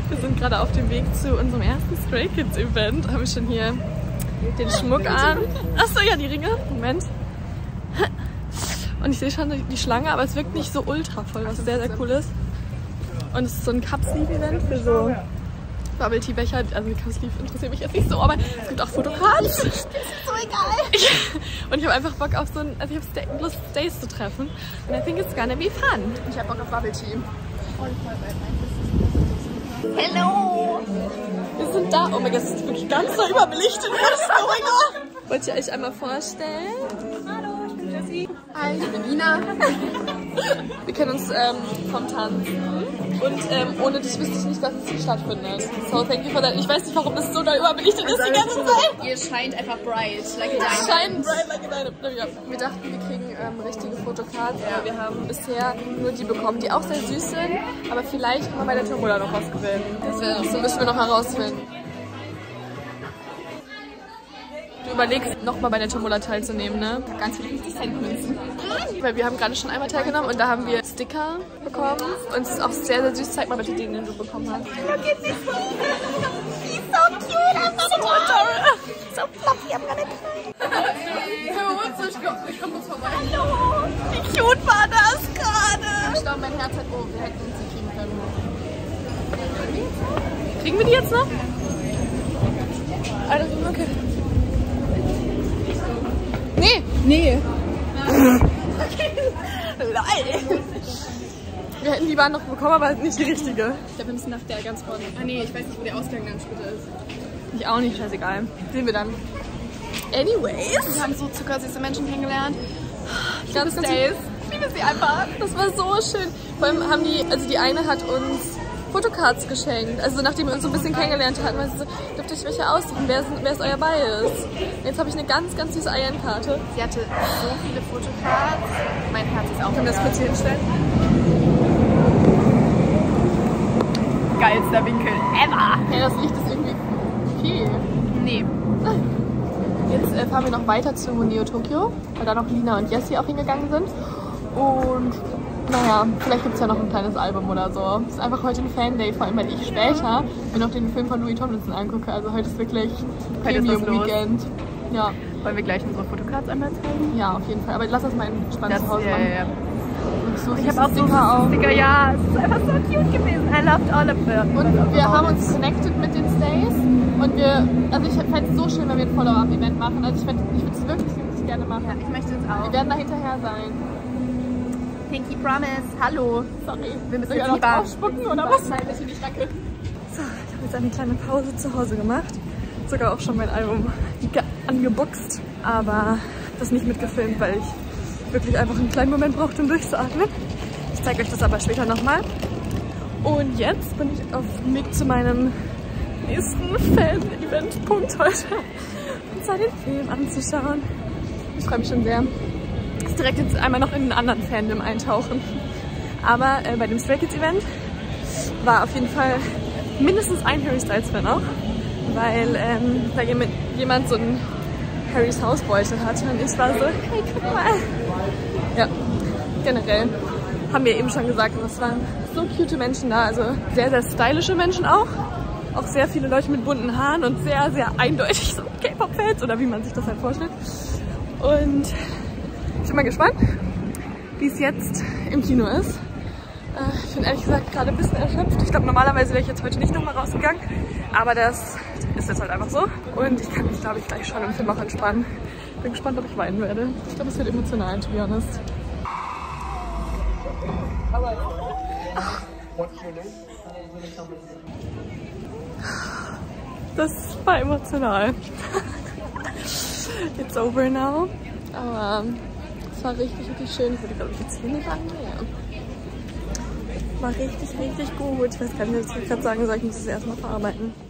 Wir sind gerade auf dem Weg zu unserem ersten Stray Kids Event. Haben wir schon hier den Schmuck an. Achso, ja, die Ringe. Moment. Und ich sehe schon die Schlange, aber es wirkt nicht so ultra voll, was sehr, sehr cool ist. Und es ist so ein Cup-Sleeve-Event für so Bubble-Tea-Becher. Also die Cup-Sleeve interessiert mich jetzt nicht so, aber es gibt auch Fotocards. Das ist so egal. Und ich habe einfach Bock auf so ein, also ich habe Lust, Stays zu treffen. Und I think it's gonna be fun. Ich habe Bock auf Bubble-Tea. Hello! Wir sind da. Oh mein Gott, es ist wirklich ganz so überbelichtet. Was ist going on? Wollt ihr euch einmal vorstellen? Hallo, ich bin Jessie. Hi, ich bin Ina. Wir kennen uns vom Tanzen. Und ohne dich wüsste ich nicht, dass es hier stattfindet. So, thank you for that. Ich weiß nicht, warum das so da überbelichtet ist die ganze Zeit. Ihr scheint einfach bright, like a diamond. Scheint bright like a diamond. Ja. Wir dachten, wir kriegen richtige Fotocards, aber wir haben bisher nur die bekommen, die auch sehr süß sind. Aber vielleicht kann man bei der Tombola noch was gewinnen. Das müssen wir noch herausfinden. Du überlegst, nochmal bei der Tombola teilzunehmen, ne? Ganz viele 50-Cent-Münzen. Weil wir haben gerade schon einmal teilgenommen und da haben wir Sticker bekommen. Und es ist auch sehr, sehr süß. Zeig mal bitte den du bekommen hast. Look at this one. He's so cute. I'm so adorable. So fluffy. I'm gonna cry. Ich komm kurz vorbei. Hallo. Wie cute war das gerade? Ich glaube, mein Herz hat... Oh, wir hätten uns sie kriegen können. Kriegen wir die jetzt noch? Also, okay. Nee. Nee. Lol. Wir hätten die Bahn noch bekommen, aber nicht die richtige. Ich glaube, wir müssen nach der ganz vorne. Ah nee, ich weiß nicht, wo der Ausgang dann später ist. Ich auch nicht, scheißegal. Sehen wir dann. Anyways. Wir haben so zuckersüße Menschen kennengelernt. Ganz Days. Ich liebe sie einfach. Das war so schön. Vor allem haben die, also die eine hat uns Fotocards geschenkt. Also nachdem wir uns so ein bisschen kennengelernt hatten, weil sie so, dürft ihr euch welche aussuchen, wer es euer Bias. Jetzt habe ich eine ganz, ganz süße Eienkarte. Sie hatte so viele Fotocards. Mein Herz ist auch. Können wir das kurz hier hinstellen? Geilster Winkel ever. Hey, das Licht ist irgendwie viel. Nee. Jetzt fahren wir noch weiter zu Neo Tokyo, weil da noch Lina und Jessie auch hingegangen sind. Und naja, vielleicht gibt es ja noch ein kleines Album oder so. Es ist einfach heute ein Fan-Day, vor allem weil ich später mir noch den Film von Louis Tomlinson angucke. Also heute ist wirklich Premium-Weekend. Ja. Wollen wir gleich unsere Fotocards einmal zeigen? Ja, auf jeden Fall. Aber lass das mal entspannt zu Hause machen. Ja. So ich habe auch so einen Sticker, ja, es ist einfach so cute gewesen. I loved all of them. Und wir haben uns connected mit den Stays und also ich fände es so schön, wenn wir ein Follow-up-Event machen. Also ich würde es wirklich gerne machen. Ja, ich möchte es auch. Wir werden da hinterher sein. Pinky Promise, hallo. Sorry. Wir müssen jetzt die Bahn ausspucken oder was? Nein, bitte nicht, danke. So, ich habe jetzt eine kleine Pause zu Hause gemacht. Sogar auch schon mein Album angeboxt. Aber das nicht mitgefilmt, weil ich wirklich einfach einen kleinen Moment brauchte, um durchzuatmen. Ich zeige euch das aber später nochmal. Und jetzt bin ich auf dem Weg zu meinem nächsten Fan-Event-Punkt heute. Und zwar den Film anzuschauen. Ich freue mich schon sehr. Direkt jetzt einmal noch in einen anderen Fandom eintauchen. Aber bei dem Stray Kids Event war auf jeden Fall mindestens ein Harry Styles Fan auch, weil da jemand so einen Harrys Hausbeutel hatte und ich war so, hey, guck mal. Ja, generell haben wir eben schon gesagt, es waren so cute Menschen da, also sehr, sehr stylische Menschen auch. Auch sehr viele Leute mit bunten Haaren und sehr, sehr eindeutig so K-Pop-Fans oder wie man sich das halt vorstellt. Und ich bin mal gespannt, wie es jetzt im Kino ist. Ich bin ehrlich gesagt gerade ein bisschen erschöpft. Ich glaube, normalerweise wäre ich jetzt heute nicht nochmal rausgegangen. Aber das ist jetzt halt einfach so. Und ich kann mich, glaube ich, gleich schon im Film auch entspannen. Bin gespannt, ob ich weinen werde. Ich glaube, es wird emotional, to be honest. Das war emotional. It's over now. Aber es war richtig, richtig schön. Ich würde, glaube ich, jetzt hier nicht sagen. Ja. War richtig, richtig gut. Ich weiß gar nicht, was ich gerade sagen soll. Ich muss es erstmal verarbeiten.